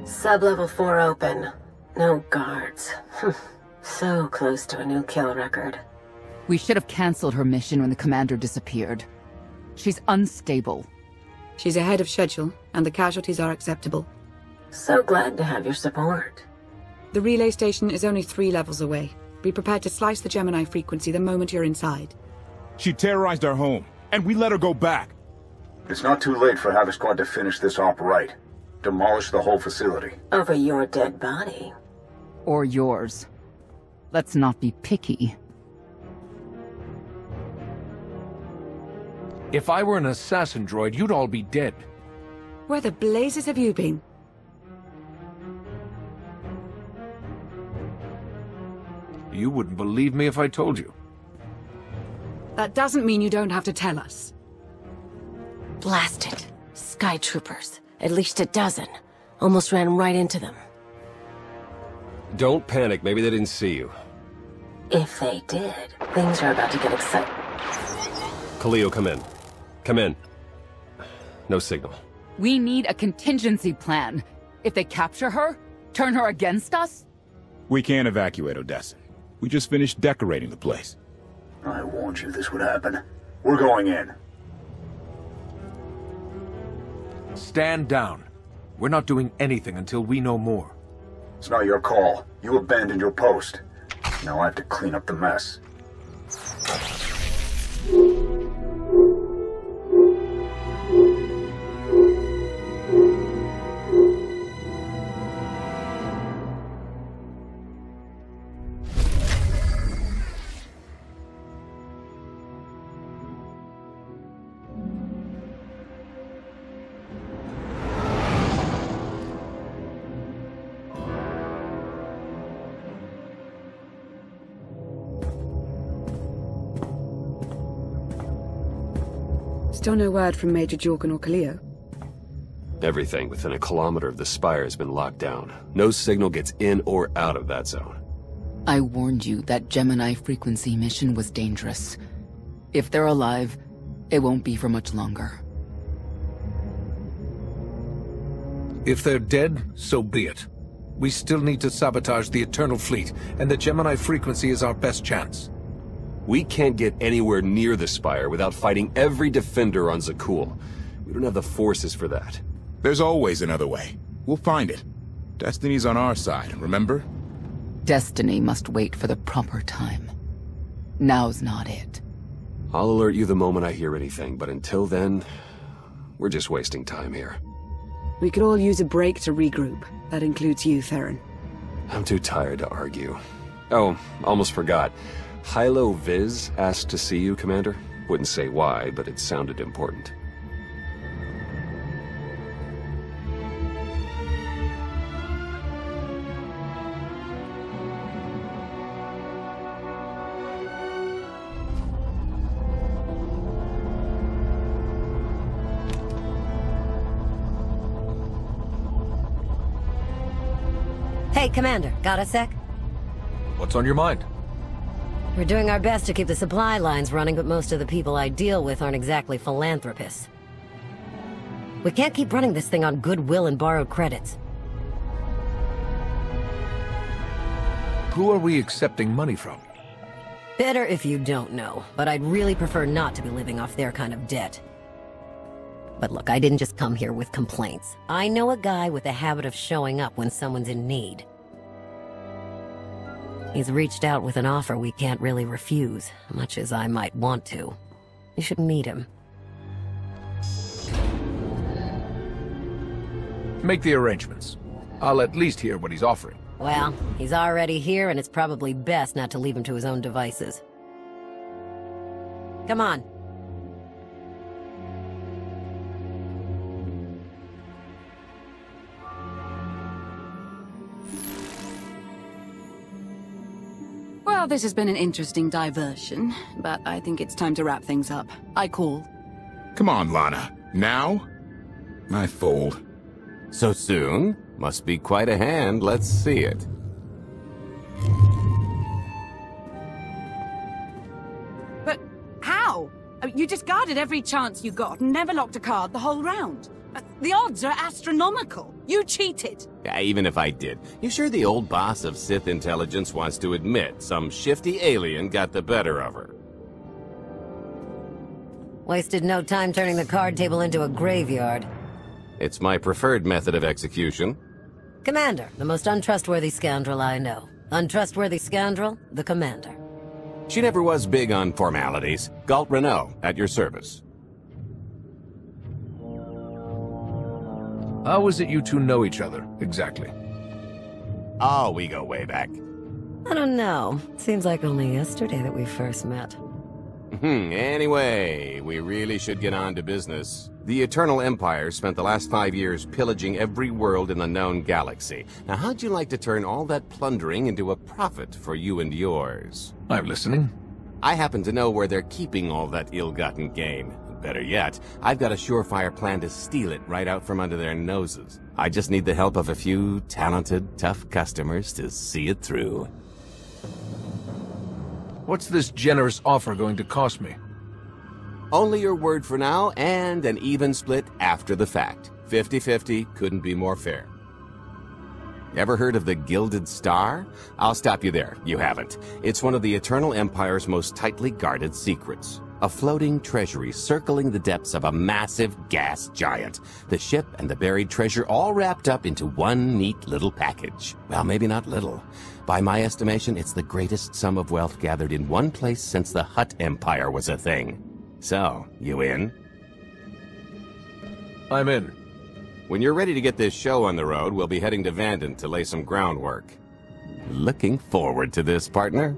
Sub-level 4 open. No guards. So close to a new kill record. We should have cancelled her mission when the commander disappeared. She's unstable. She's ahead of schedule, and the casualties are acceptable. So glad to have your support. The relay station is only 3 levels away. Be prepared to slice the Gemini frequency the moment you're inside. She terrorized our home, and we let her go back. It's not too late for Havoc Squad to finish this op right. Demolish the whole facility. Over your dead body. Or yours. Let's not be picky. If I were an assassin droid, you'd all be dead. Where the blazes have you been? You wouldn't believe me if I told you. That doesn't mean you don't have to tell us. Blast it. Sky troopers. At least a dozen. Almost ran right into them. Don't panic, maybe they didn't see you. If they did, things are about to get exciting. Khalil, come in. Come in. No signal. We need a contingency plan. If they capture her, turn her against us? We can't evacuate Odessen. We just finished decorating the place. I warned you this would happen. We're going in. Stand down. We're not doing anything until we know more. It's not your call. You abandoned your post. Now I have to clean up the mess. Still no word from Major Jorgen or Khalil? Everything within a kilometer of the spire has been locked down. No signal gets in or out of that zone. I warned you that Gemini frequency mission was dangerous. If they're alive, it won't be for much longer. If they're dead, so be it. We still need to sabotage the Eternal Fleet, and the Gemini frequency is our best chance. We can't get anywhere near the spire without fighting every defender on Zakul. We don't have the forces for that. There's always another way. We'll find it. Destiny's on our side, remember? Destiny must wait for the proper time. Now's not it. I'll alert you the moment I hear anything, but until then, we're just wasting time here. We could all use a break to regroup. That includes you, Theron. I'm too tired to argue. Oh, almost forgot. Hylo Viz asked to see you, Commander. Wouldn't say why, but it sounded important. Hey, Commander, got a sec? What's on your mind? We're doing our best to keep the supply lines running, but most of the people I deal with aren't exactly philanthropists. We can't keep running this thing on goodwill and borrowed credits. Who are we accepting money from? Better if you don't know, but I'd really prefer not to be living off their kind of debt. But look, I didn't just come here with complaints. I know a guy with a habit of showing up when someone's in need. He's reached out with an offer we can't really refuse, much as I might want to. You should meet him. Make the arrangements. I'll at least hear what he's offering. Well, he's already here, and it's probably best not to leave him to his own devices. Come on. Well, this has been an interesting diversion, but I think it's time to wrap things up. I call. Come on, Lana. Now? I fold. So soon? Must be quite a hand. Let's see it. But how? You just guarded every chance you got and never locked a card the whole round. The odds are astronomical. You cheated. Yeah, even if I did. You sure the old boss of Sith intelligence wants to admit some shifty alien got the better of her? Wasted no time turning the card table into a graveyard. It's my preferred method of execution. Commander, the most untrustworthy scoundrel I know. Untrustworthy scoundrel, the Commander. She never was big on formalities. Gault Rennow, at your service. How is it you two know each other, exactly? Oh, we go way back. I don't know. Seems like only yesterday that we first met. Anyway, we really should get on to business. The Eternal Empire spent the last 5 years pillaging every world in the known galaxy. Now, how'd you like to turn all that plundering into a profit for you and yours? I'm listening. I happen to know where they're keeping all that ill-gotten gain. Better yet, I've got a surefire plan to steal it right out from under their noses. I just need the help of a few talented, tough customers to see it through. What's this generous offer going to cost me? Only your word for now, and an even split after the fact. 50-50 couldn't be more fair. Ever heard of the Gilded Star? I'll stop you there. You haven't. It's one of the Eternal Empire's most tightly guarded secrets. A floating treasury circling the depths of a massive gas giant. The ship and the buried treasure all wrapped up into one neat little package. Well, maybe not little. By my estimation, it's the greatest sum of wealth gathered in one place since the Hutt Empire was a thing. So, you in? I'm in. When you're ready to get this show on the road, we'll be heading to Vanden to lay some groundwork. Looking forward to this, partner.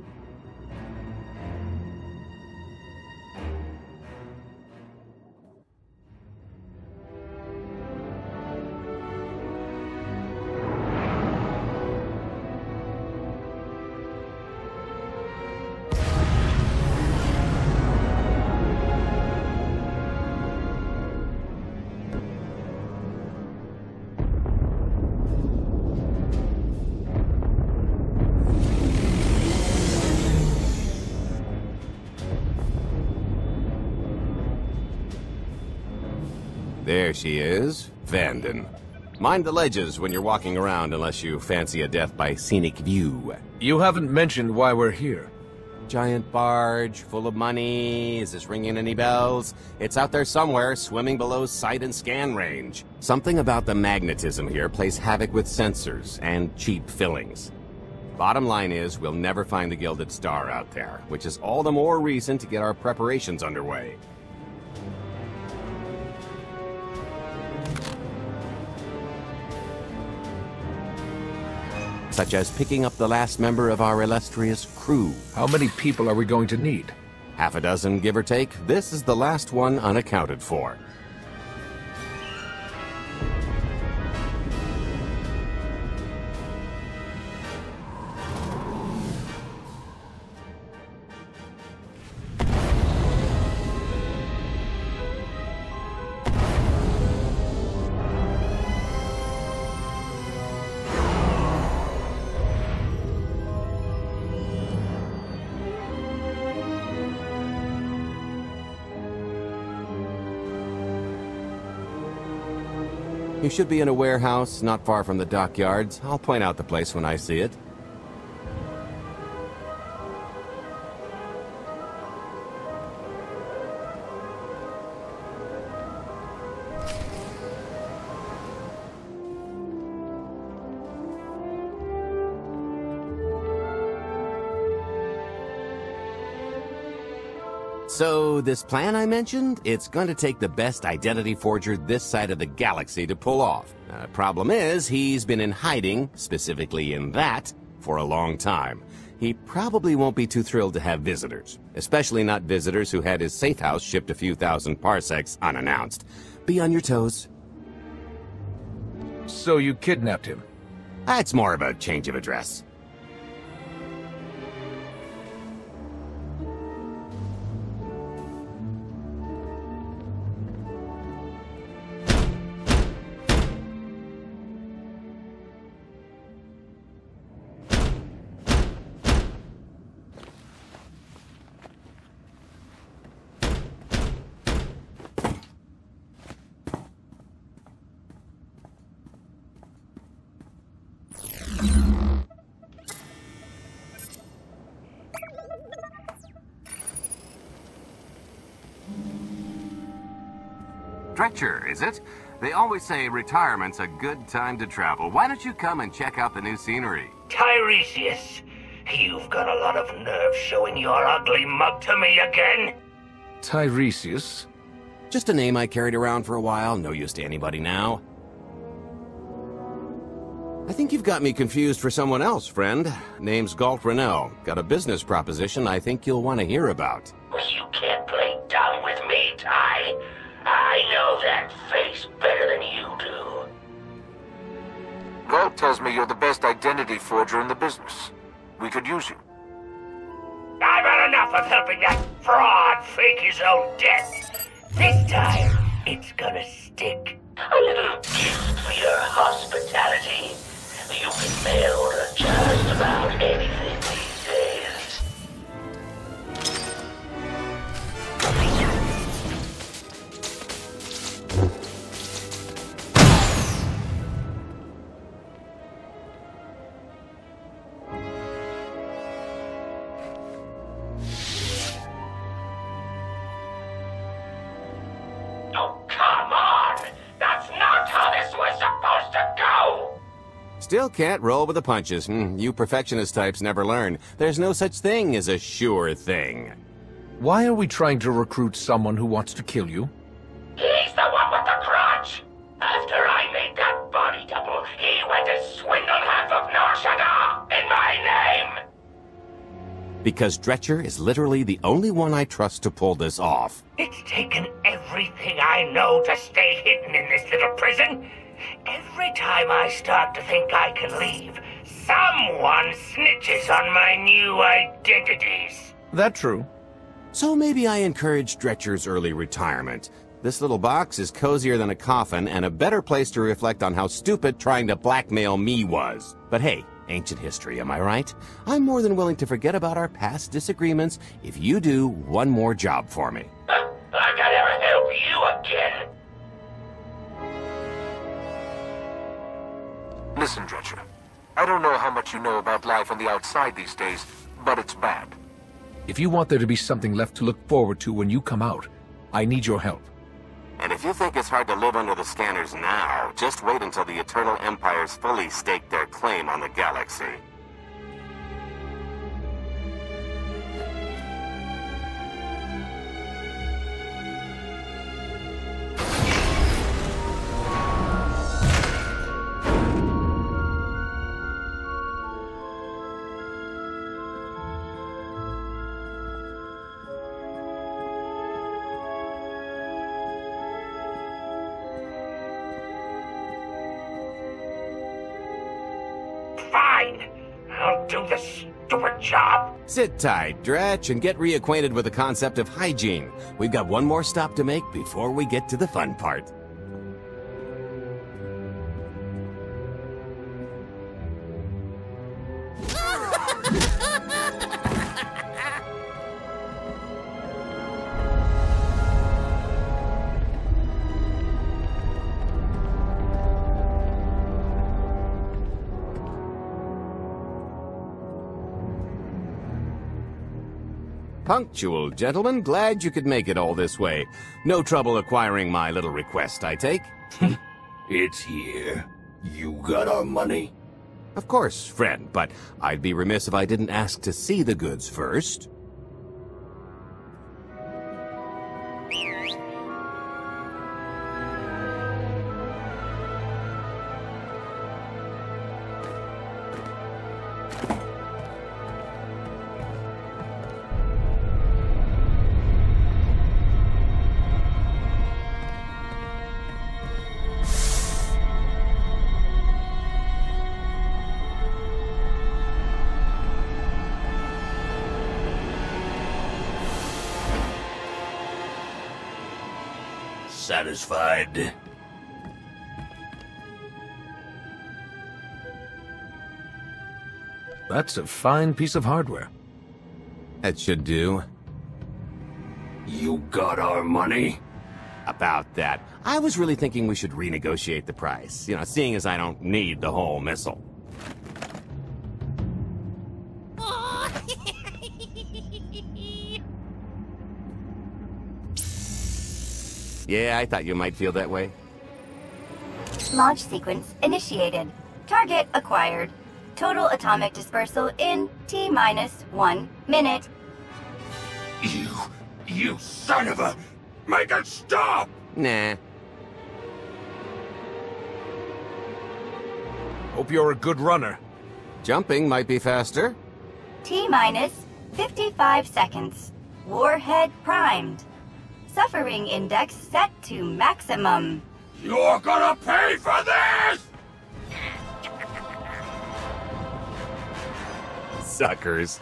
There she is, Vanden. Mind the ledges when you're walking around unless you fancy a death by scenic view. You haven't mentioned why we're here. Giant barge, full of money. Is this ringing any bells? It's out there somewhere, swimming below sight and scan range. Something about the magnetism here plays havoc with sensors and cheap fillings. Bottom line is, we'll never find the Gilded Star out there, which is all the more reason to get our preparations underway. Such as picking up the last member of our illustrious crew. How many people are we going to need? Half a dozen, give or take. This is the last one unaccounted for. You should be in a warehouse not far from the dockyards. I'll point out the place when I see it. So, this plan I mentioned, it's going to take the best identity forger this side of the galaxy to pull off. Problem is, he's been in hiding, specifically in that, for a long time. He probably won't be too thrilled to have visitors, especially not visitors who had his safe house shipped a few thousand parsecs unannounced. Be on your toes. So you kidnapped him? It's more of a change of address. Dretcher, is it? They always say retirement's a good time to travel. Why don't you come and check out the new scenery? Tiresias, you've got a lot of nerve showing your ugly mug to me again. Tiresias? Just a name I carried around for a while, no use to anybody now. I think you've got me confused for someone else, friend. Name's Gault Rennow. Got a business proposition I think you'll want to hear about. You can't play dumb with me, Ty. I know that face better than you do. Gault tells me you're the best identity forger in the business. We could use you. I've had enough of helping that fraud fake his own death. This time, it's gonna stick. A little gift for your hospitality. You can mail order just about anything these days. Oh, come on! That's not how this was supposed to go! Still can't roll with the punches. You perfectionist types never learn. There's no such thing as a sure thing. Why are we trying to recruit someone who wants to kill you? He's the one with the grudge. After I made that body double, he went and swindled half of Norshada in my name. Because Dretcher is literally the only one I trust to pull this off. It's taken everything I know to stay hidden in this little prison. Every time I start to think I can leave, someone snitches on my new identities. That true. So maybe I encourage Dretcher's early retirement. This little box is cozier than a coffin and a better place to reflect on how stupid trying to blackmail me was. But hey, ancient history, am I right? I'm more than willing to forget about our past disagreements if you do one more job for me. I gotta help you again. Listen, Dretcher. I don't know how much you know about life on the outside these days, but it's bad. If you want there to be something left to look forward to when you come out, I need your help. And if you think it's hard to live under the scanners now, just wait until the Eternal Empires fully stake their claim on the galaxy. Fine. I'll do the stupid job. Sit tight, Dretch, and get reacquainted with the concept of hygiene. We've got one more stop to make before we get to the fun part. Punctual, gentlemen. Glad you could make it all this way. No trouble acquiring my little request, I take? It's here. You got our money? Of course, friend, but I'd be remiss if I didn't ask to see the goods first. Satisfied? That's a fine piece of hardware. That should do. You got our money? About that. I was really thinking we should renegotiate the price. You know, seeing as I don't need the whole missile. Yeah, I thought you might feel that way. Launch sequence initiated. Target acquired. Total atomic dispersal in T-1 minute. You son of a... Make it stop! Nah. Hope you're a good runner. Jumping might be faster. T-minus 55 seconds. Warhead primed. Suffering index set to maximum. You're gonna pay for this! Suckers.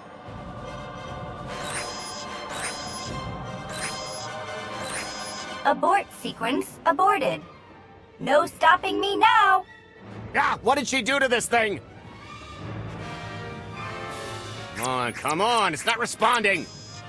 Abort sequence aborted. No stopping me now! Ah, what did she do to this thing? Come on, it's not responding!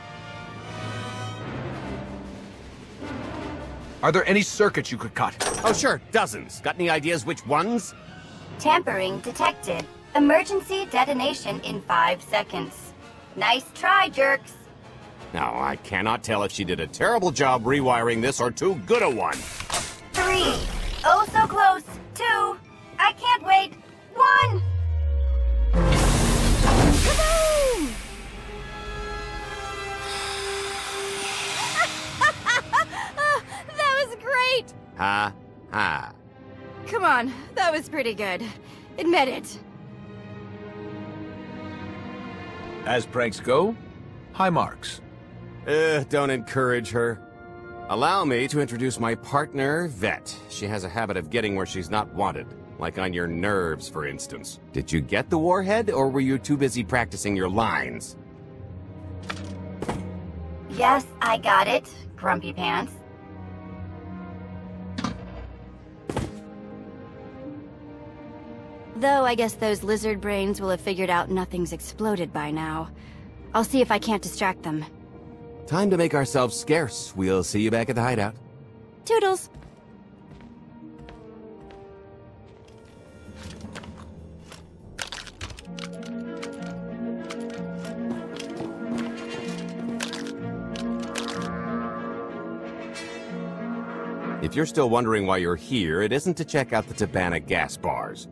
Are there any circuits you could cut? Oh sure, dozens. Got any ideas which ones? Tampering detected. Emergency detonation in 5 seconds. Nice try, jerks. Now, I cannot tell if she did a terrible job rewiring this or too good a one. 3. Oh, so close. 2. I can't wait. 1. Kaboom! That was great! Ha, ha. Come on, that was pretty good. Admit it. As pranks go, high marks. Don't encourage her. Allow me to introduce my partner, Vet. She has a habit of getting where she's not wanted. Like on your nerves, for instance. Did you get the warhead, or were you too busy practicing your lines? Yes, I got it, Grumpy Pants. Though I guess those lizard brains will have figured out nothing's exploded by now. I'll see if I can't distract them. Time to make ourselves scarce. We'll see you back at the hideout. Toodles! If you're still wondering why you're here, it isn't to check out the Tabana gas bars.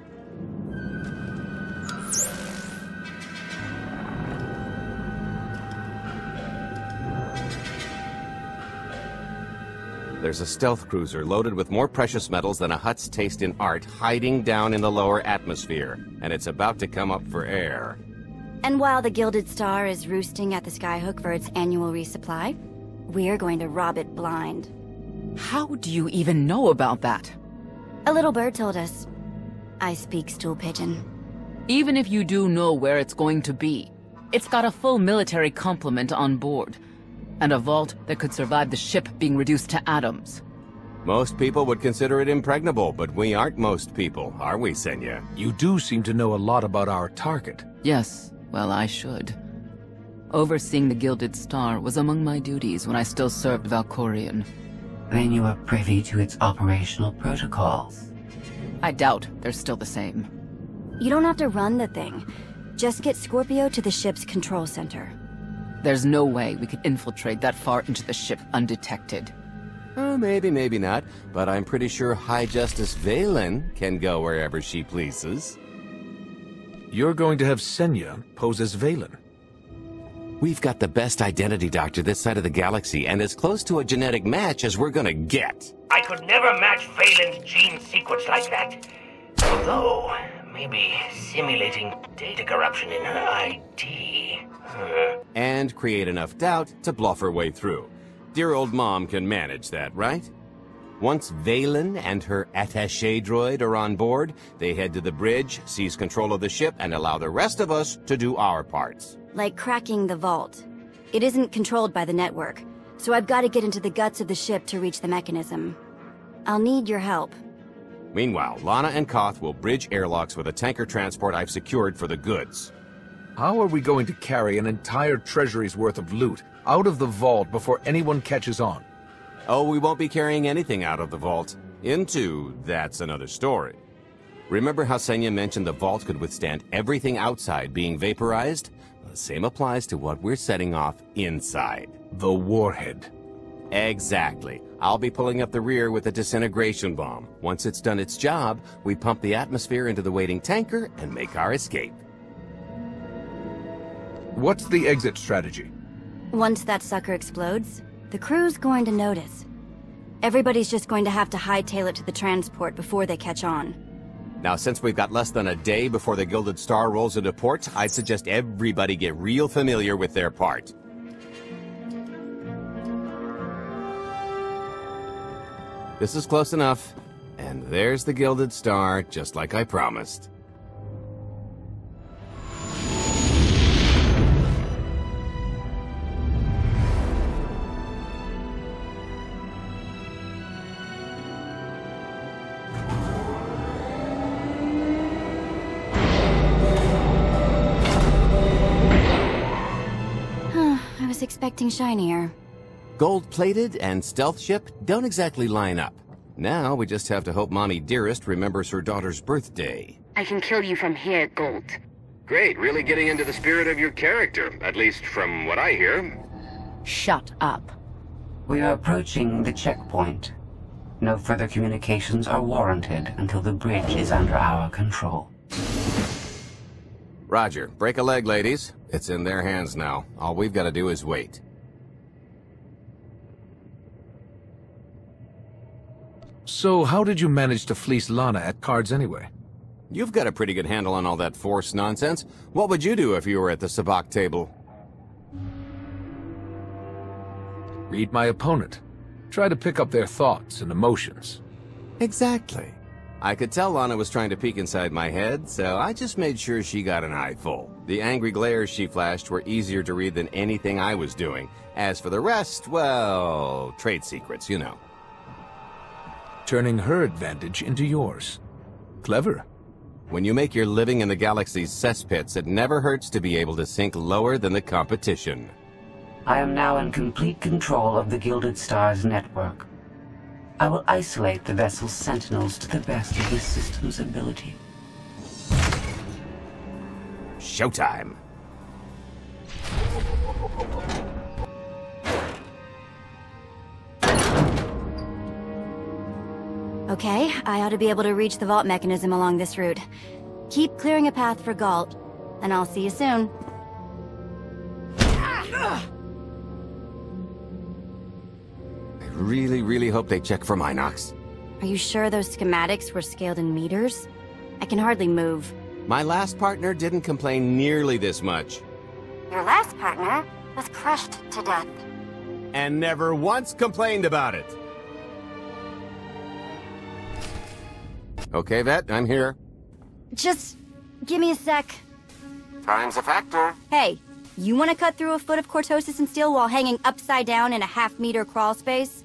There's a stealth cruiser loaded with more precious metals than a Hutt's taste in art hiding down in the lower atmosphere, and it's about to come up for air. And while the Gilded Star is roosting at the Skyhook for its annual resupply, we're going to rob it blind. How do you even know about that? A little bird told us. I speak stool pigeon. Even if you do know where it's going to be, it's got a full military complement on board, and a vault that could survive the ship being reduced to atoms. Most people would consider it impregnable, but we aren't most people, are we, Senya? You do seem to know a lot about our target. Yes, well, I should. Overseeing the Gilded Star was among my duties when I still served Valkorion. Then you are privy to its operational protocols. I doubt they're still the same. You don't have to run the thing. Just get Scorpio to the ship's control center. There's no way we could infiltrate that far into the ship undetected. Oh, maybe, maybe not, but I'm pretty sure High Justice Valen can go wherever she pleases. You're going to have Senya pose as Valen. We've got the best identity doctor this side of the galaxy, and as close to a genetic match as we're gonna get. I could never match Valen's gene sequence like that. Although, maybe simulating data corruption in her ID. And create enough doubt to bluff her way through. Dear old mom can manage that, right? Once Valen and her attaché droid are on board, they head to the bridge, seize control of the ship, and allow the rest of us to do our parts. Like cracking the vault. It isn't controlled by the network, so I've got to get into the guts of the ship to reach the mechanism. I'll need your help. Meanwhile, Lana and Koth will bridge airlocks with a tanker transport I've secured for the goods. How are we going to carry an entire treasury's worth of loot out of the vault before anyone catches on? Oh, we won't be carrying anything out of the vault. That's another story. Remember how Senya mentioned the vault could withstand everything outside being vaporized? The same applies to what we're setting off inside. The warhead. Exactly. I'll be pulling up the rear with a disintegration bomb. Once it's done its job, we pump the atmosphere into the waiting tanker and make our escape. What's the exit strategy? Once that sucker explodes, the crew's going to notice. Everybody's just going to have to hightail it to the transport before they catch on. Now, since we've got less than a day before the Gilded Star rolls into port, I'd suggest everybody get real familiar with their part. This is close enough. And there's the Gilded Star, just like I promised. I was expecting shinier. Gold-plated and stealth ship don't exactly line up. Now we just have to hope Mommy Dearest remembers her daughter's birthday. I can kill you from here, Gault. Great, really getting into the spirit of your character, at least from what I hear. Shut up. We are approaching the checkpoint. No further communications are warranted until the bridge is under our control. Roger. Break a leg, ladies. It's in their hands now. All we've got to do is wait. So how did you manage to fleece Lana at cards anyway? You've got a pretty good handle on all that Force nonsense. What would you do if you were at the sabacc table? Read my opponent. Try to pick up their thoughts and emotions. Exactly. I could tell Lana was trying to peek inside my head, so I just made sure she got an eye full. The angry glares she flashed were easier to read than anything I was doing. As for the rest, well, trade secrets, you know. Turning her advantage into yours. Clever. When you make your living in the galaxy's cesspits, it never hurts to be able to sink lower than the competition. I am now in complete control of the Gilded Star's network. I will isolate the vessel's sentinels to the best of this system's ability. Showtime! Okay, I ought to be able to reach the vault mechanism along this route. Keep clearing a path for Gault, and I'll see you soon. I really hope they check for Minox. Are you sure those schematics were scaled in meters? I can hardly move. My last partner didn't complain nearly this much. Your last partner was crushed to death. And never once complained about it. Okay, Vet, I'm here. Just give me a sec. Time's a factor. Hey, you want to cut through a foot of cortosis and steel while hanging upside down in a half-meter crawl space?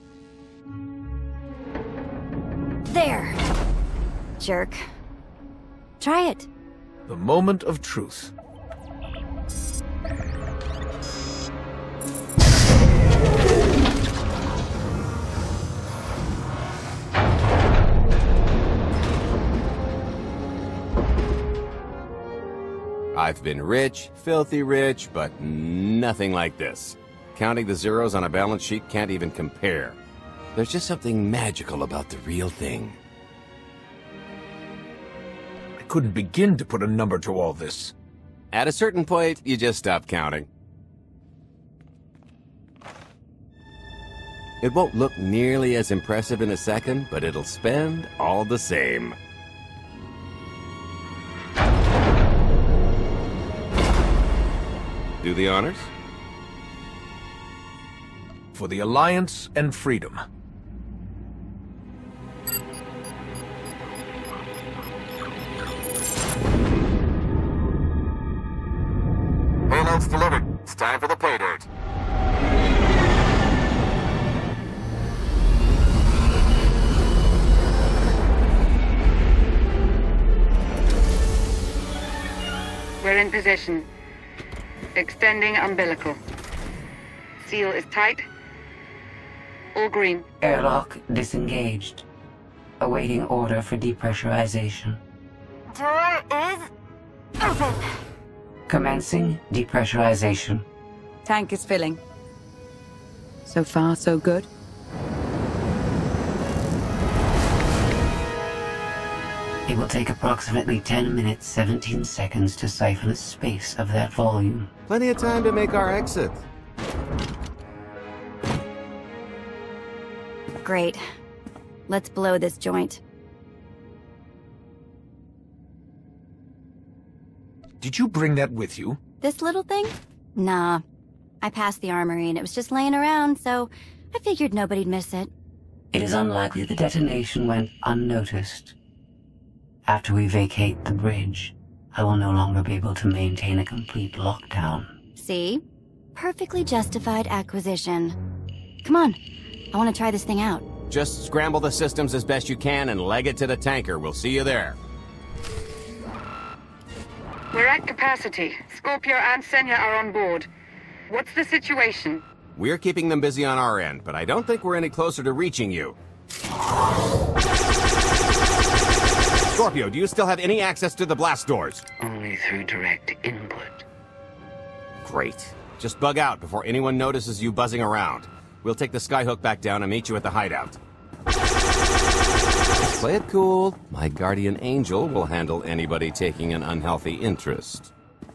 There. Jerk. Try it. The moment of truth. I've been rich, filthy rich, but nothing like this. Counting the zeros on a balance sheet can't even compare. There's just something magical about the real thing. I couldn't begin to put a number to all this. At a certain point, you just stop counting. It won't look nearly as impressive in a second, but it'll spend all the same. Do the honors? For the Alliance and freedom. Payload's delivered. It's time for the pay dirt. We're in position. Extending umbilical. Seal is tight. All green. Airlock disengaged. Awaiting order for depressurization. Door is open. Commencing depressurization. Tank is filling. So far, so good. It will take approximately 10 minutes, 17 seconds to siphon a space of that volume. Plenty of time to make our exit. Great. Let's blow this joint. Did you bring that with you? This little thing? Nah. I passed the armory and it was just laying around, so I figured nobody'd miss it. It is unlikely the detonation went unnoticed. After we vacate the bridge, I will no longer be able to maintain a complete lockdown. See? Perfectly justified acquisition. Come on. I want to try this thing out. Just scramble the systems as best you can and leg it to the tanker. We'll see you there. We're at capacity. Scorpio and Senya are on board. What's the situation? We're keeping them busy on our end, but I don't think we're any closer to reaching you. Scorpio, do you still have any access to the blast doors? Only through direct input. Great. Just bug out before anyone notices you buzzing around. We'll take the skyhook back down and meet you at the hideout. Play it cool. My guardian angel will handle anybody taking an unhealthy interest.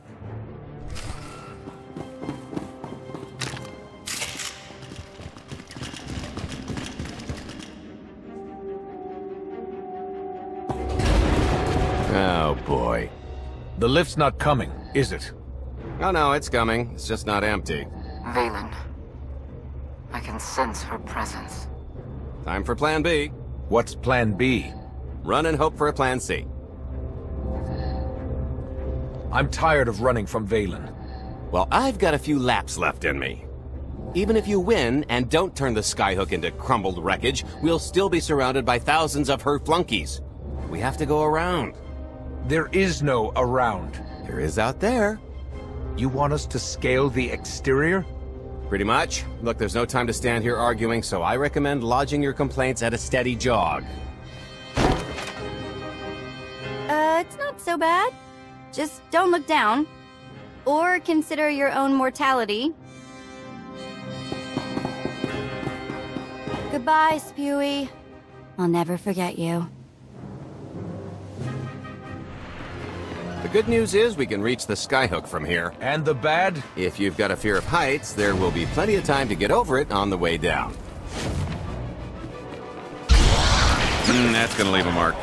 Oh, boy. The lift's not coming, is it? Oh, no, it's coming. It's just not empty. Valen. I can sense her presence. Time for Plan B. What's Plan B? Run and hope for a Plan C. I'm tired of running from Valen. Well, I've got a few laps left in me. Even if you win and don't turn the skyhook into crumbled wreckage, we'll still be surrounded by thousands of her flunkies. We have to go around. There is no around. There is out there. You want us to scale the exterior? Pretty much. Look, there's no time to stand here arguing, so I recommend lodging your complaints at a steady jog. It's not so bad. Just don't look down. Or consider your own mortality. Goodbye, Spewy. I'll never forget you. The good news is we can reach the skyhook from here. And the bad? If you've got a fear of heights, there will be plenty of time to get over it on the way down. That's gonna leave a mark.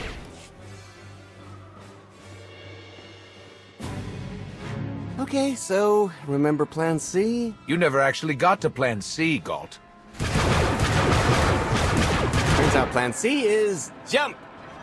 Okay, so remember Plan C? You never actually got to Plan C, Gault. Turns out Plan C is jump!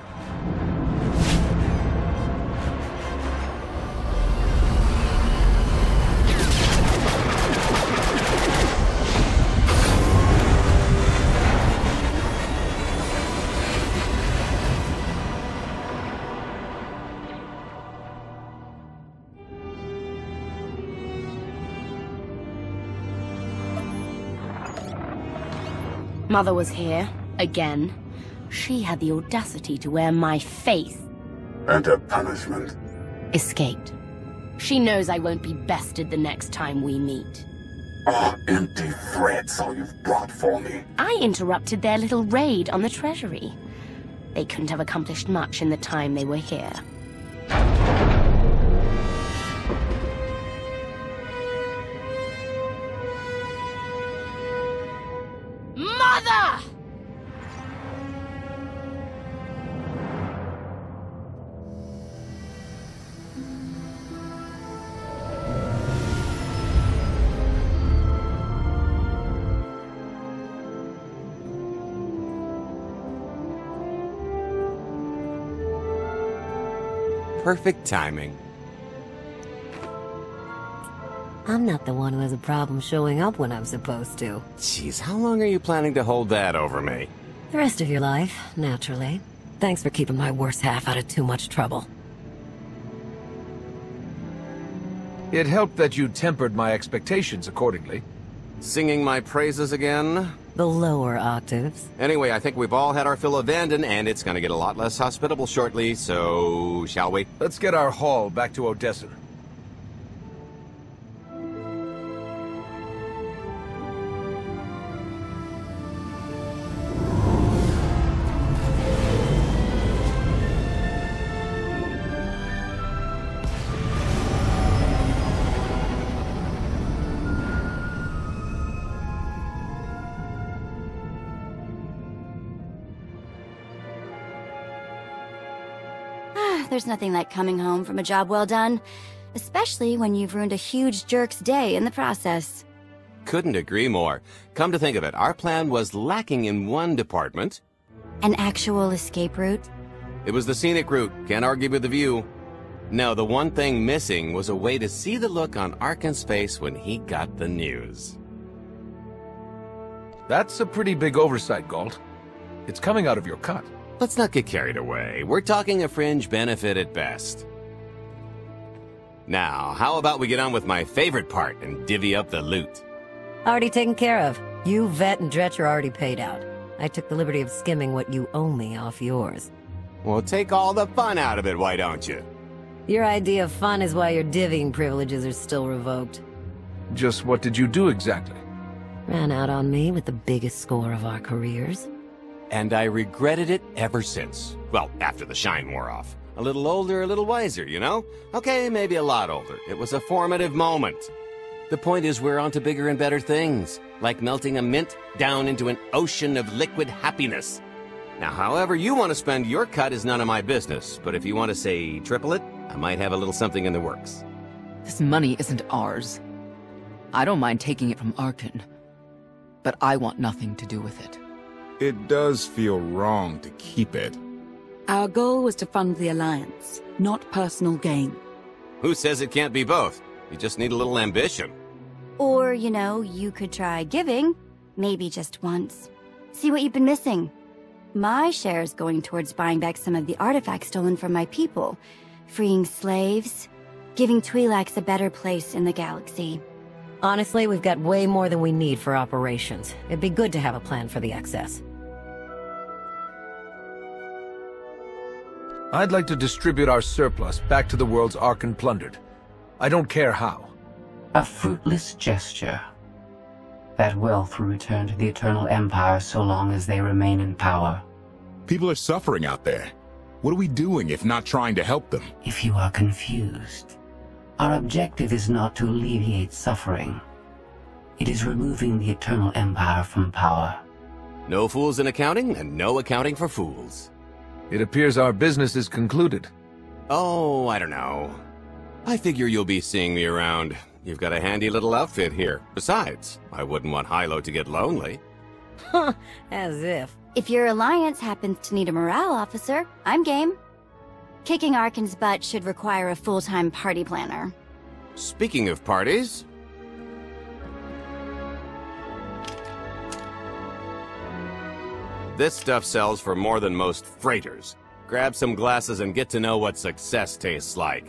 Mother was here, again. She had the audacity to wear my face. And her punishment? Escaped. She knows I won't be bested the next time we meet. Oh, empty threats all you've brought for me. I interrupted their little raid on the treasury. They couldn't have accomplished much in the time they were here. Mother! Perfect timing. I'm not the one who has a problem showing up when I'm supposed to. Jeez, how long are you planning to hold that over me? The rest of your life, naturally. Thanks for keeping my worse half out of too much trouble. It helped that you tempered my expectations accordingly. Singing my praises again? The lower octaves. Anyway, I think we've all had our fill of Vanden, and it's gonna get a lot less hospitable shortly, so shall we? Let's get our haul back to Odessen. there's nothing like coming home from a job well done. Especially when you've ruined a huge jerk's day in the process. Couldn't agree more. Come to think of it, our plan was lacking in one department. An actual escape route? It was the scenic route, can't argue with the view. No, the one thing missing was a way to see the look on Arcann's face when he got the news. That's a pretty big oversight, Gault. It's coming out of your cut. Let's not get carried away. We're talking a fringe benefit at best. Now, how about we get on with my favorite part and divvy up the loot? Already taken care of. You, Vet, and Dretch are already paid out. I took the liberty of skimming what you owe me off yours. Well, take all the fun out of it, why don't you? Your idea of fun is why your divvying privileges are still revoked. Just what did you do exactly? Ran out on me with the biggest score of our careers. And I regretted it ever since. Well, after the shine wore off. A little older, a little wiser, you know? Okay, maybe a lot older. It was a formative moment. The point is we're on to bigger and better things, like melting a mint down into an ocean of liquid happiness. Now, however you want to spend your cut is none of my business, but if you want to say triple it, I might have a little something in the works. This money isn't ours. I don't mind taking it from Arcann, but I want nothing to do with it. It does feel wrong to keep it. Our goal was to fund the Alliance, not personal gain. Who says it can't be both? You just need a little ambition. Or, you know, you could try giving. Maybe just once. See what you've been missing. My share's going towards buying back some of the artifacts stolen from my people, freeing slaves, giving Twi'leks a better place in the galaxy. Honestly, we've got way more than we need for operations. It'd be good to have a plan for the excess. I'd like to distribute our surplus back to the worlds Arcann plundered. I don't care how. A fruitless gesture. That wealth will return to the Eternal Empire so long as they remain in power. People are suffering out there. What are we doing if not trying to help them? If you are confused, our objective is not to alleviate suffering. It is removing the Eternal Empire from power. No fools in accounting, and no accounting for fools. It appears our business is concluded. Oh, I don't know. I figure you'll be seeing me around. You've got a handy little outfit here. Besides, I wouldn't want Hilo to get lonely. As if. If your alliance happens to need a morale officer, I'm game. Kicking Arcann's butt should require a full-time party planner. Speaking of parties... This stuff sells for more than most freighters. Grab some glasses and get to know what success tastes like.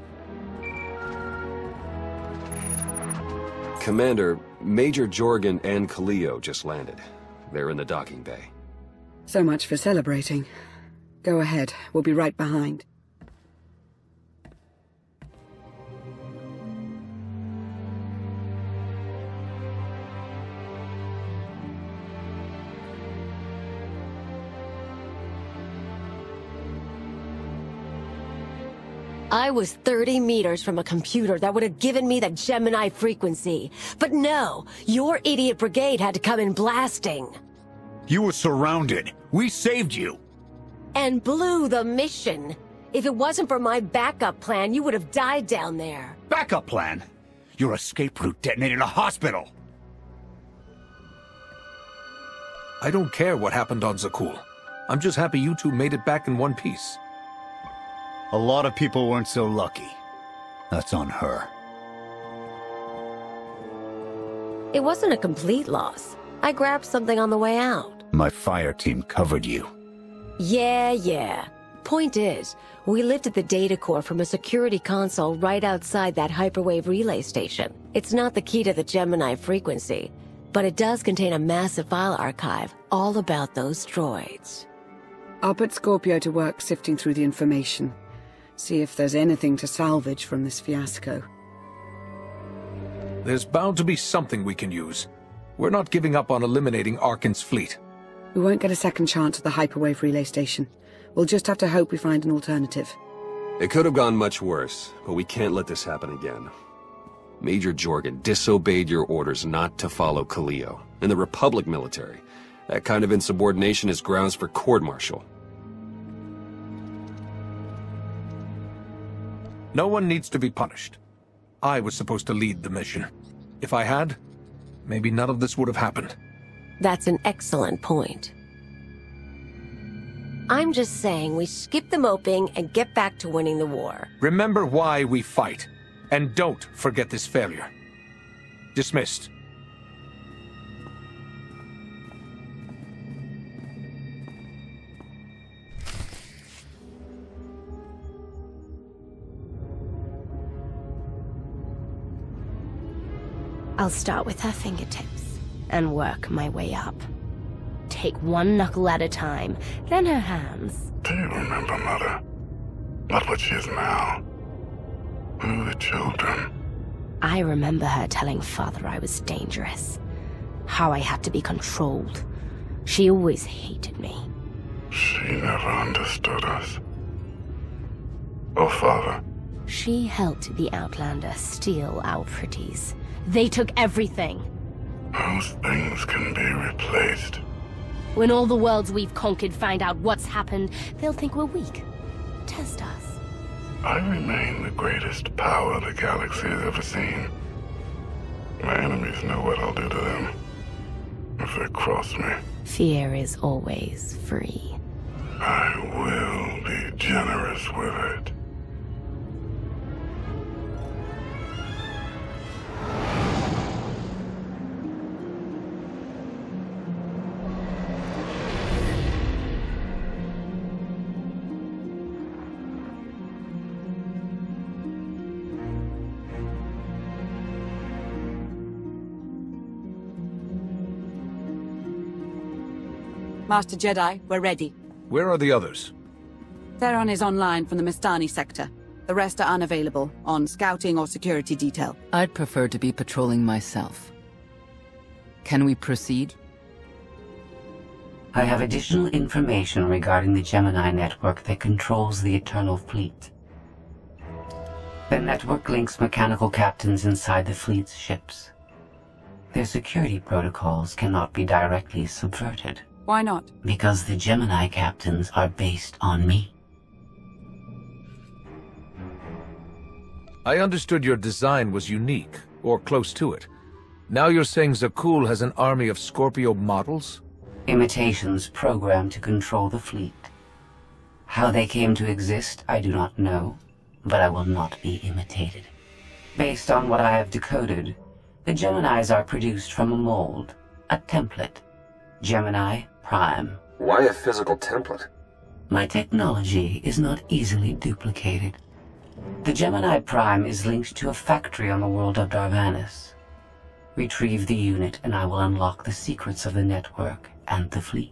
Commander, Major Jorgen and Kaleo just landed. They're in the docking bay. So much for celebrating. Go ahead, we'll be right behind. I was 30 meters from a computer that would have given me the Gemini frequency. But no, your idiot brigade had to come in blasting. You were surrounded. We saved you. And blew the mission. If it wasn't for my backup plan, you would have died down there. Backup plan? Your escape route detonated a hospital. I don't care what happened on Zakul. I'm just happy you two made it back in one piece. A lot of people weren't so lucky. That's on her. It wasn't a complete loss. I grabbed something on the way out. My fire team covered you. Yeah. Point is, we lifted the data core from a security console right outside that hyperwave relay station. It's not the key to the Gemini frequency, but it does contain a massive file archive all about those droids. I'll put Scorpio to work sifting through the information. See if there's anything to salvage from this fiasco. There's bound to be something we can use. We're not giving up on eliminating Arcann's fleet. We won't get a second chance at the hyperwave relay station. We'll just have to hope we find an alternative. It could have gone much worse, but we can't let this happen again. Major Jorgen disobeyed your orders not to follow Kaleo and the Republic military. That kind of insubordination is grounds for court-martial. No one needs to be punished. I was supposed to lead the mission. If I had, maybe none of this would have happened. That's an excellent point. I'm just saying we skip the moping and get back to winning the war. Remember why we fight, and don't forget this failure. Dismissed. I'll start with her fingertips and work my way up. Take one knuckle at a time, then her hands. Do you remember, Mother? Not what she is now. Who are the children? I remember her telling Father I was dangerous. How I had to be controlled. She always hated me. She never understood us. Oh, Father. She helped the Outlander steal our pretties. They took everything. Those things can be replaced. When all the worlds we've conquered find out what's happened, they'll think we're weak. Test us. I remain the greatest power the galaxy has ever seen. My enemies know what I'll do to them if they cross me. Fear is always free. I will be generous with it. Master Jedi, we're ready. Where are the others? Theron is online from the Mistani sector. The rest are unavailable, on scouting or security detail. I'd prefer to be patrolling myself. Can we proceed? I have additional information regarding the Gemini network that controls the Eternal Fleet. The network links mechanical captains inside the fleet's ships. Their security protocols cannot be directly subverted. Why not? Because the Gemini captains are based on me. I understood your design was unique, or close to it. Now you're saying Zakul has an army of Scorpio models? Imitations programmed to control the fleet. How they came to exist, I do not know, but I will not be imitated. Based on what I have decoded, the Geminis are produced from a mold, a template. Gemini Prime. Why a physical template? My technology is not easily duplicated. The Gemini Prime is linked to a factory on the world of Darvanis. Retrieve the unit and I will unlock the secrets of the network and the fleet.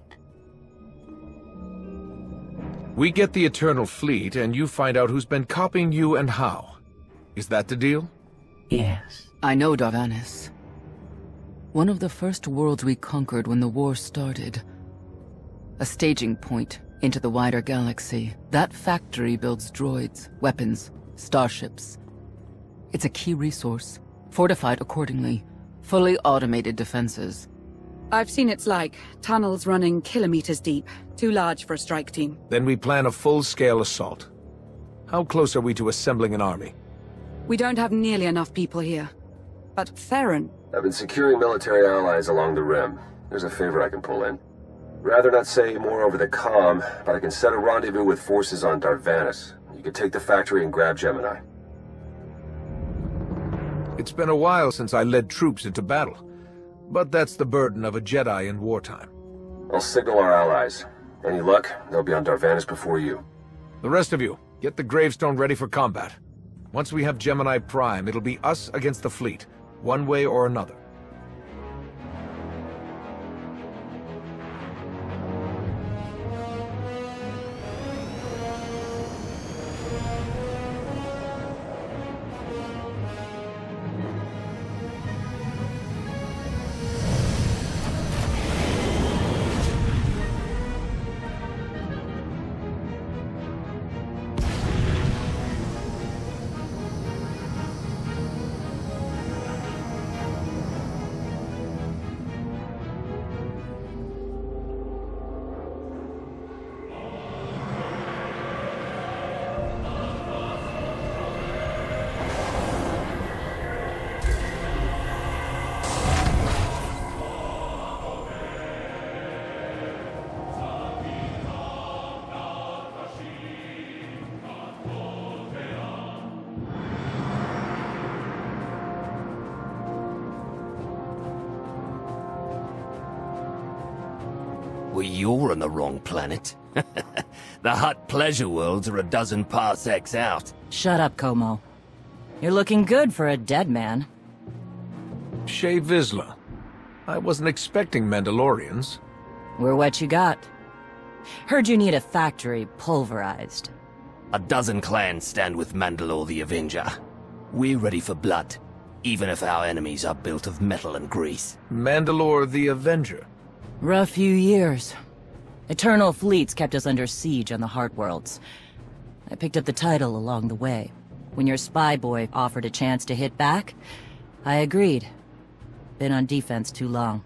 We get the Eternal Fleet and you find out who's been copying you and how. Is that the deal? Yes. I know Darvanis. One of the first worlds we conquered when the war started. A staging point into the wider galaxy. That factory builds droids, weapons, starships. It's a key resource, fortified accordingly. Fully automated defenses. I've seen its like. Tunnels running kilometers deep. Too large for a strike team. Then we plan a full-scale assault. How close are we to assembling an army? We don't have nearly enough people here. But Theron... I've been securing military allies along the rim. There's a favor I can pull in. Rather not say more over the comm, but I can set a rendezvous with forces on Darvanis. You can take the factory and grab Gemini. It's been a while since I led troops into battle. But that's the burden of a Jedi in wartime. I'll signal our allies. Any luck, they'll be on Darvanis before you. The rest of you, get the gravestone ready for combat. Once we have Gemini Prime, it'll be us against the fleet, one way or another. Well, you're on the wrong planet. The Hutt pleasure worlds are a dozen parsecs out. Shut up, Como. You're looking good for a dead man. Shay Vizsla. I wasn't expecting Mandalorians. We're what you got. Heard you need a factory pulverized. A dozen clans stand with Mandalore the Avenger. We're ready for blood, even if our enemies are built of metal and grease. Mandalore the Avenger? Rough few years. Eternal fleets kept us under siege on the Heart Worlds. I picked up the title along the way. When your spy boy offered a chance to hit back, I agreed. Been on defense too long.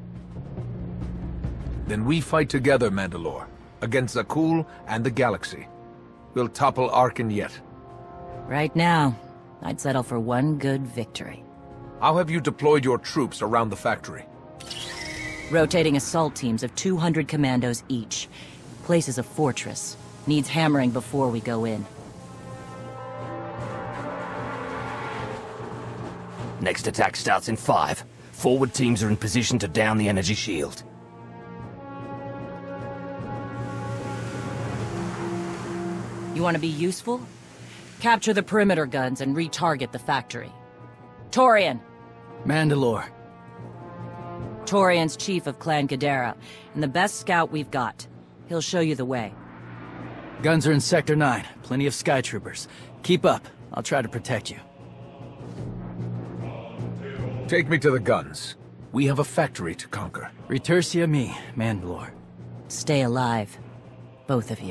Then we fight together, Mandalore, against Zakul and the Galaxy. We'll topple Arcann yet. Right now, I'd settle for one good victory. How have you deployed your troops around the factory? Rotating assault teams of 200 commandos each. Place is a fortress. Needs hammering before we go in. Next attack starts in 5. Forward teams are in position to down the energy shield. You want to be useful? Capture the perimeter guns and retarget the factory. Torian! Mandalore. Torian's chief of Clan Ghidorah, and the best scout we've got. He'll show you the way. Guns are in Sector 9. Plenty of Sky Troopers. Keep up. I'll try to protect you. Take me to the guns. We have a factory to conquer. Retursia me, Mandalore. Stay alive. Both of you.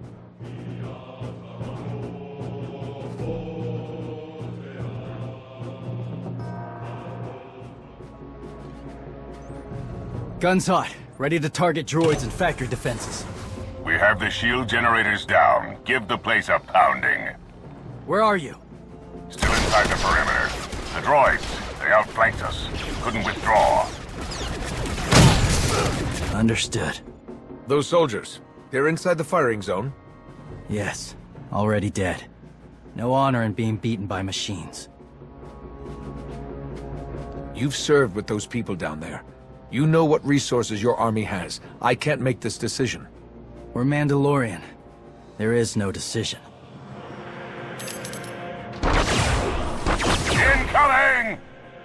Guns hot. Ready to target droids and factory defenses. We have the shield generators down. Give the place a pounding. Where are you? Still inside the perimeter. The droids, they outflanked us. Couldn't withdraw. Understood. Those soldiers, they're inside the firing zone? Yes. Already dead. No honor in being beaten by machines. You've served with those people down there. You know what resources your army has. I can't make this decision. We're Mandalorian. There is no decision. Incoming!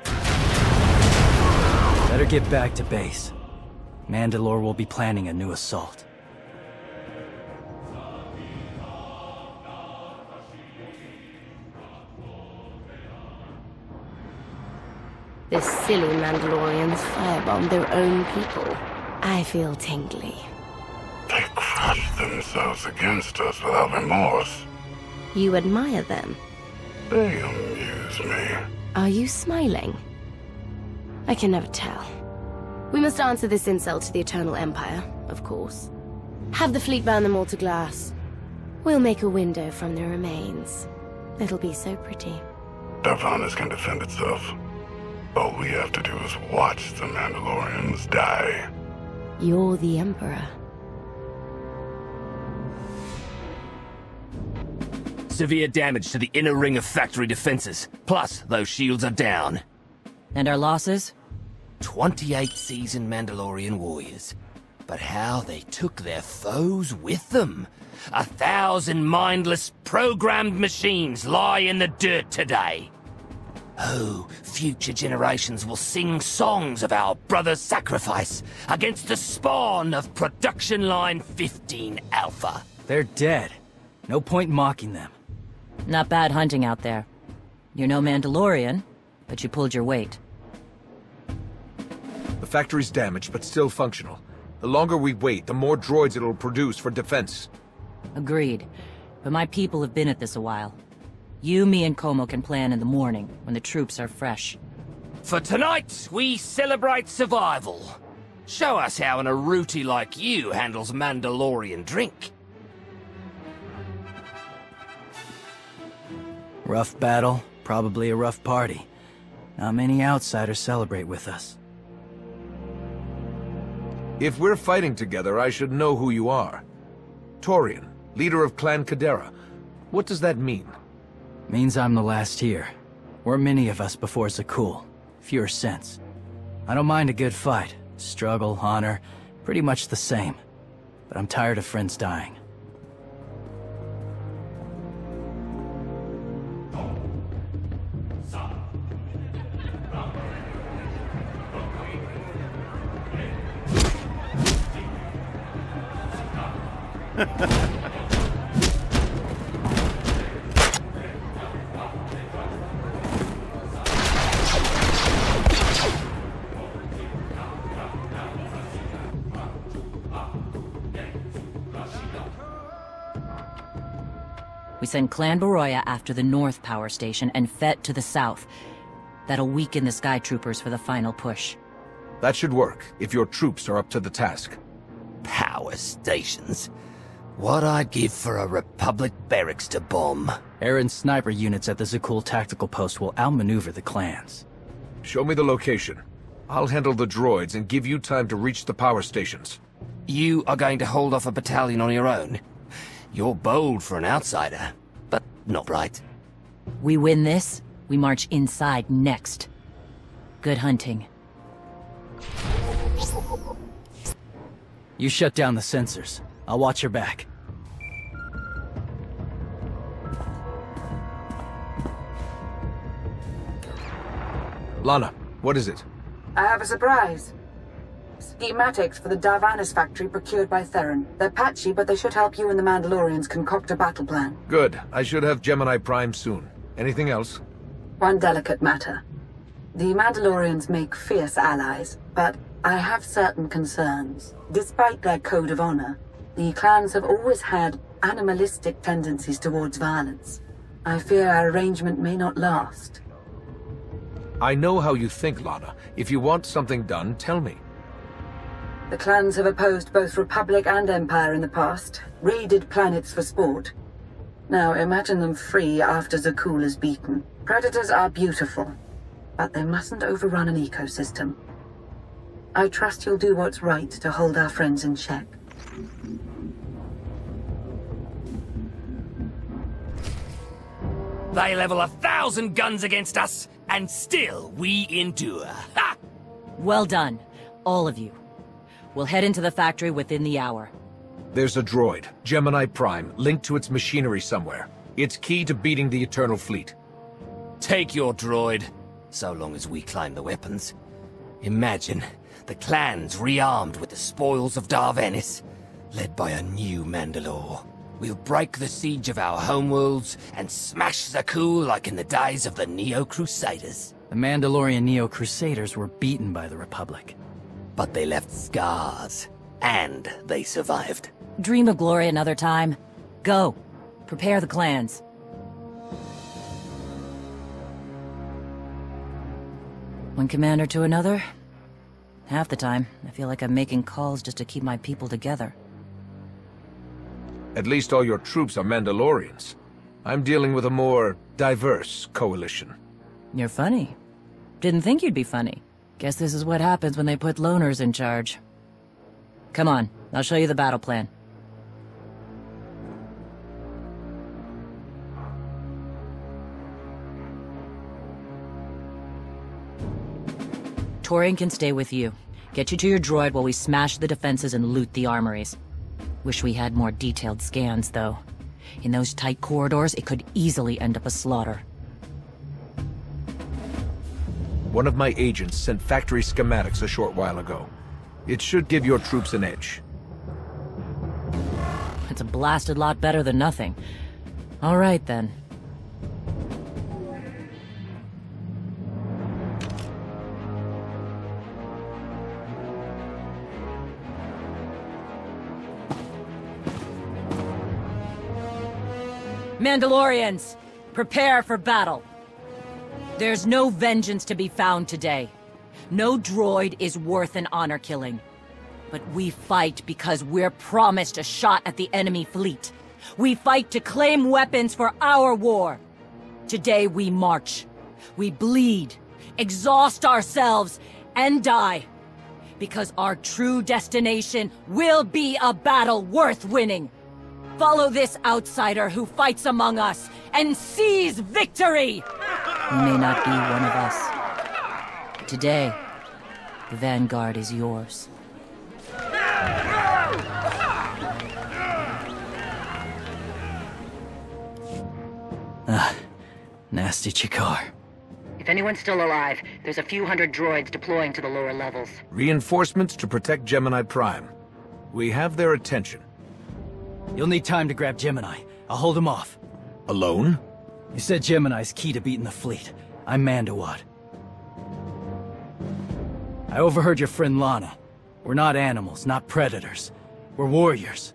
Better get back to base. Mandalore will be planning a new assault. The silly Mandalorians firebombed their own people. I feel tingly. They crushed themselves against us without remorse. You admire them? They amuse me. Are you smiling? I can never tell. We must answer this insult to the Eternal Empire, of course. Have the fleet burn them all to glass. We'll make a window from their remains. It'll be so pretty. Darvanas can defend itself. All we have to do is watch the Mandalorians die. You're the Emperor. Severe damage to the inner ring of factory defenses. Plus, those shields are down. And our losses? 28 seasoned Mandalorian warriors. But how they took their foes with them. 1,000 mindless, programmed machines lie in the dirt today. Oh, future generations will sing songs of our brother's sacrifice against the spawn of Production Line 15 Alpha. They're dead. No point mocking them. Not bad hunting out there. You're no Mandalorian, but you pulled your weight. The factory's damaged, but still functional. The longer we wait, the more droids it'll produce for defense. Agreed. But my people have been at this a while. You, me, and Como can plan in the morning, when the troops are fresh. For tonight, we celebrate survival. Show us how an Aruti like you handles Mandalorian drink. Rough battle, probably a rough party. Not many outsiders celebrate with us. If we're fighting together, I should know who you are. Torian, leader of Clan Ghidorah. What does that mean? Means I'm the last here. We're many of us before Zakul. Fewer sense. I don't mind a good fight. Struggle, honor, Pretty much the same. But I'm tired of friends dying. We send Clan Baroya after the North Power Station and Fett to the south. That'll weaken the Sky Troopers for the final push. That should work, if your troops are up to the task. Power stations? What I'd give for a Republic barracks to bomb. Aaron's sniper units at the Zakul tactical post will outmaneuver the clans. Show me the location. I'll handle the droids and give you time to reach the power stations. You are going to hold off a battalion on your own? You're bold for an outsider, but not right. We win this, we march inside next. Good hunting. You shut down the sensors. I'll watch your back. Lana, what is it? I have a surprise. Schematics for the Darvanis factory procured by Theron. They're patchy, but they should help you and the Mandalorians concoct a battle plan. Good. I should have Gemini Prime soon. Anything else? One delicate matter. The Mandalorians make fierce allies, but I have certain concerns. Despite their code of honor, the clans have always had animalistic tendencies towards violence. I fear our arrangement may not last. I know how you think, Lana. If you want something done, tell me. The clans have opposed both Republic and Empire in the past, raided planets for sport. Now imagine them free after Zakul is beaten. Predators are beautiful, but they mustn't overrun an ecosystem. I trust you'll do what's right to hold our friends in check. They level 1,000 guns against us, and still we endure. Ha! Well done, all of you. We'll head into the factory within the hour. There's a droid, Gemini Prime, linked to its machinery somewhere. It's key to beating the Eternal Fleet. Take your droid, so long as we climb the weapons. Imagine the clans rearmed with the spoils of Darvanis, led by a new Mandalore. We'll break the siege of our homeworlds and smash Zakul like in the days of the Neo-Crusaders. The Mandalorian Neo-Crusaders were beaten by the Republic. But they left scars, and they survived. Dream of glory another time. Go. Prepare the clans. One commander to another. Half the time, I feel like I'm making calls just to keep my people together. At least all your troops are Mandalorians. I'm dealing with a more diverse coalition. You're funny. Didn't think you'd be funny. Guess this is what happens when they put loners in charge. Come on, I'll show you the battle plan. Torian can stay with you. Get you to your droid while we smash the defenses and loot the armories. Wish we had more detailed scans, though. In those tight corridors, it could easily end up a slaughter. One of my agents sent factory schematics a short while ago. It should give your troops an edge. It's a blasted lot better than nothing. All right, then. Mandalorians, prepare for battle. There's no vengeance to be found today. No droid is worth an honor killing. But we fight because we're promised a shot at the enemy fleet. We fight to claim weapons for our war. Today we march. We bleed, exhaust ourselves, and die. Because our true destination will be a battle worth winning. Follow this outsider who fights among us and seize victory! You may not be one of us. But today, the vanguard is yours. Nasty Chikar. If anyone's still alive, there's a few hundred droids deploying to the lower levels. Reinforcements to protect Gemini Prime. We have their attention. You'll need time to grab Gemini. I'll hold him off. Alone? You said Gemini's key to beating the fleet. I'm Mandawat. I overheard your friend Lana. We're not animals, not predators. We're warriors.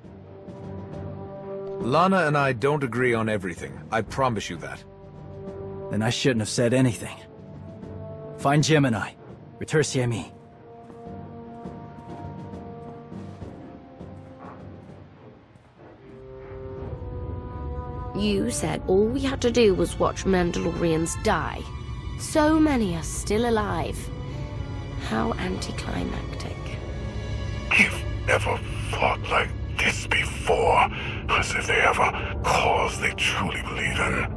Lana and I don't agree on everything. I promise you that. Then I shouldn't have said anything. Find Gemini. Return me. You said all we had to do was watch Mandalorians die. So many are still alive. How anticlimactic. I've never fought like this before, as if they have a cause they truly believe in.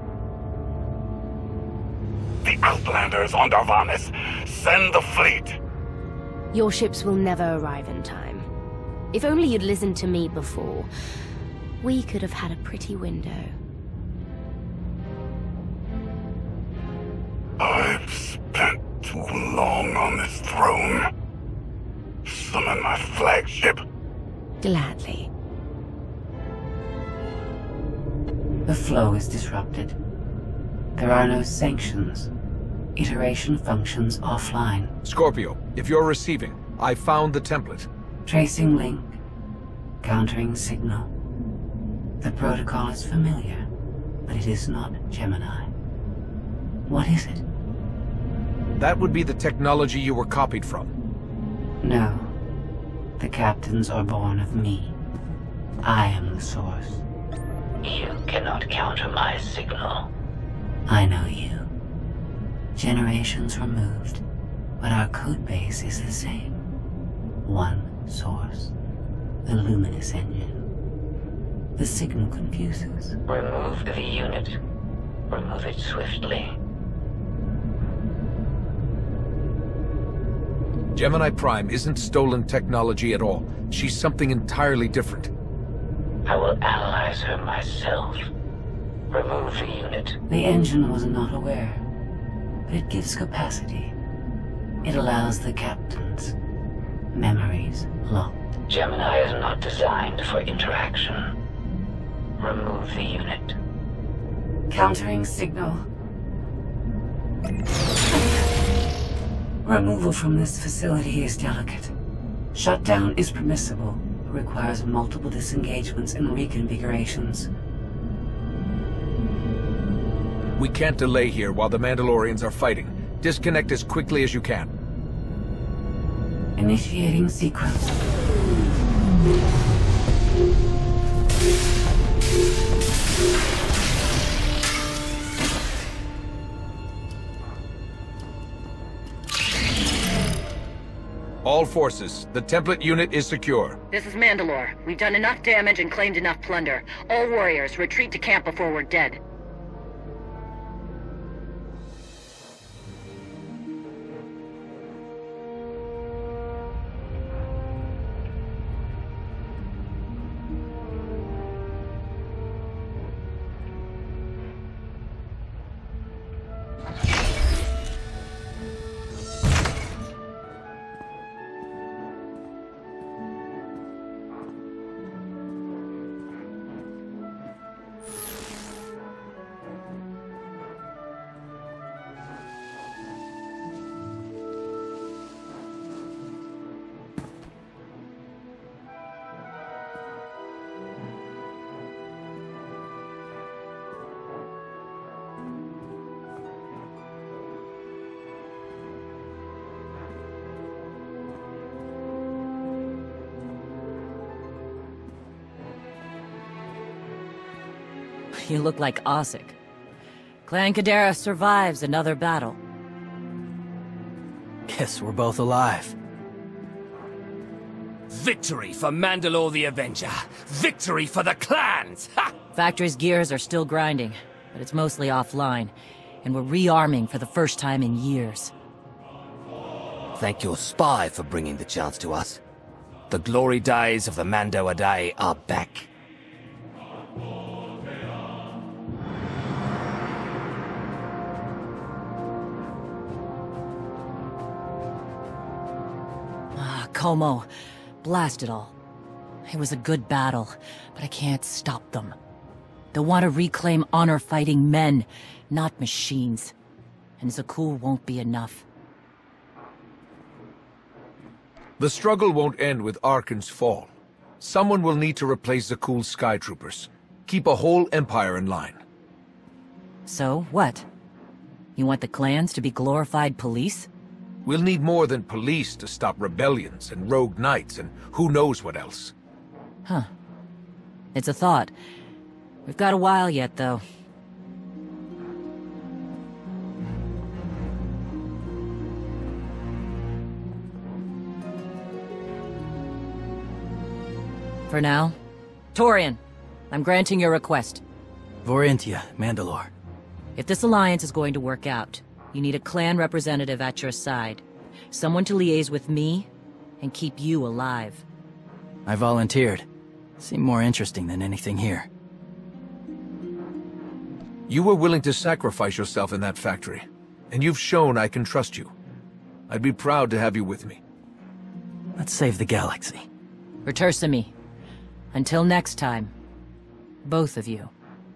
The Outlanders on Darvanis! Send the fleet! Your ships will never arrive in time. If only you'd listened to me before, we could have had a pretty window. I've spent too long on this throne. Summon my flagship. Gladly. The flow is disrupted. There are no sanctions. Iteration functions offline. Scorpio, if you're receiving, I found the template. Tracing link. Countering signal. The protocol is familiar, but it is not Gemini. What is it? That would be the technology you were copied from. No. The captains are born of me. I am the source. You cannot counter my signal. I know you. Generations removed, but our code base is the same. One source. The luminous engine. The signal confuses. Remove the unit. Remove it swiftly. Gemini Prime isn't stolen technology at all. She's something entirely different. I will analyze her myself. Remove the unit. The engine was not aware, but it gives capacity. It allows the captains. Memories locked. Gemini is not designed for interaction. Remove the unit. Countering signal. Removal from this facility is delicate. Shutdown is permissible, but requires multiple disengagements and reconfigurations. We can't delay here while the Mandalorians are fighting. Disconnect as quickly as you can. Initiating sequence. All forces, the template unit is secure. This is Mandalore. We've done enough damage and claimed enough plunder. All warriors, retreat to camp before we're dead. You look like Osik. Clan Kadera survives another battle. Guess we're both alive. Victory for Mandalore the Avenger! Victory for the clans! Ha! Factory's gears are still grinding, but it's mostly offline, and we're rearming for the first time in years. Thank your spy for bringing the chance to us. The glory days of the Mando Adai are back. Como. Blast it all. It was a good battle, but I can't stop them. They'll want to reclaim honor-fighting men, not machines. And Zakuul won't be enough. The struggle won't end with Arcann's fall. Someone will need to replace Zakuul's Sky Troopers. Keep a whole empire in line. So, what? You want the clans to be glorified police? We'll need more than police to stop rebellions and rogue knights and who knows what else. Huh. It's a thought. We've got a while yet, though. For now, Torian, I'm granting your request. Vorintia, Mandalore. If this alliance is going to work out, you need a clan representative at your side. Someone to liaise with me and keep you alive. I volunteered. Seemed more interesting than anything here. You were willing to sacrifice yourself in that factory, and you've shown I can trust you. I'd be proud to have you with me. Let's save the galaxy. Retursimi. Until next time, both of you.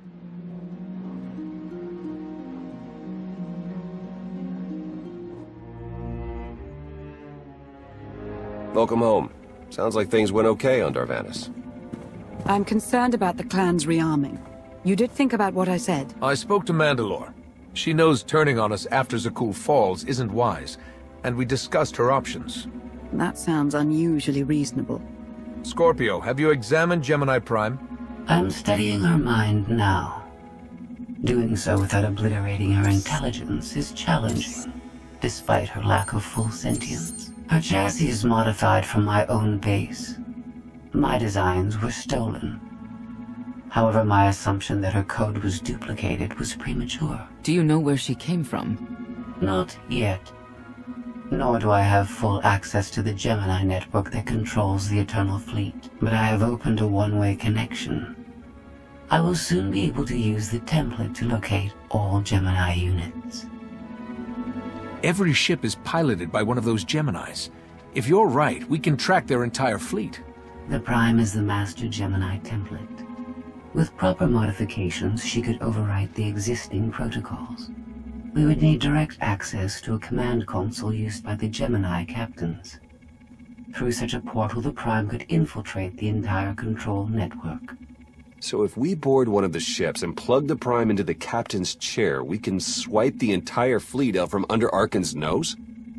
Welcome home. Sounds like things went okay on Darvanis. I'm concerned about the clan's rearming. You did think about what I said? I spoke to Mandalore. She knows turning on us after Zakuul falls isn't wise, and we discussed her options. That sounds unusually reasonable. Scorpio, have you examined Gemini Prime? I'm studying her mind now. Doing so without obliterating her intelligence is challenging, despite her lack of full sentience. Her chassis is modified from my own base. My designs were stolen. However, my assumption that her code was duplicated was premature. Do you know where she came from? Not yet. Nor do I have full access to the Gemini network that controls the Eternal Fleet, but I have opened a one-way connection. I will soon be able to use the template to locate all Gemini units. Every ship is piloted by one of those Geminis. If you're right, we can track their entire fleet. The Prime is the master Gemini template. With proper modifications, she could overwrite the existing protocols. We would need direct access to a command console used by the Gemini captains. Through such a portal, the Prime could infiltrate the entire control network. So if we board one of the ships and plug the Prime into the captain's chair, we can swipe the entire fleet out from under Arcann's nose?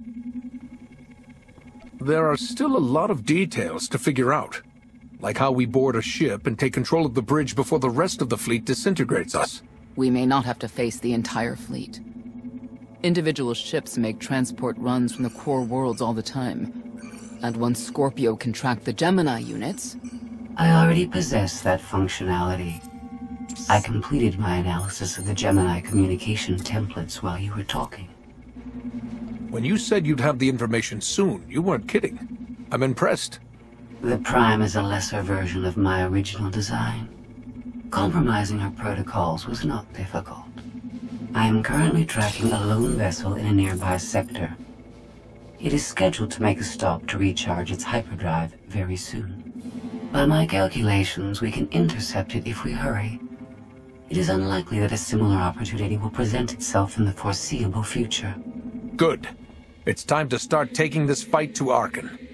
There are still a lot of details to figure out. Like how we board a ship and take control of the bridge before the rest of the fleet disintegrates us. We may not have to face the entire fleet. Individual ships make transport runs from the core worlds all the time. And once Scorpio can track the Gemini units... I already possess that functionality. I completed my analysis of the Gemini communication templates while you were talking. When you said you'd have the information soon, you weren't kidding. I'm impressed. The Prime is a lesser version of my original design. Compromising her protocols was not difficult. I am currently tracking a lone vessel in a nearby sector. It is scheduled to make a stop to recharge its hyperdrive very soon. By my calculations, we can intercept it if we hurry. It is unlikely that a similar opportunity will present itself in the foreseeable future. Good. It's time to start taking this fight to Arcann.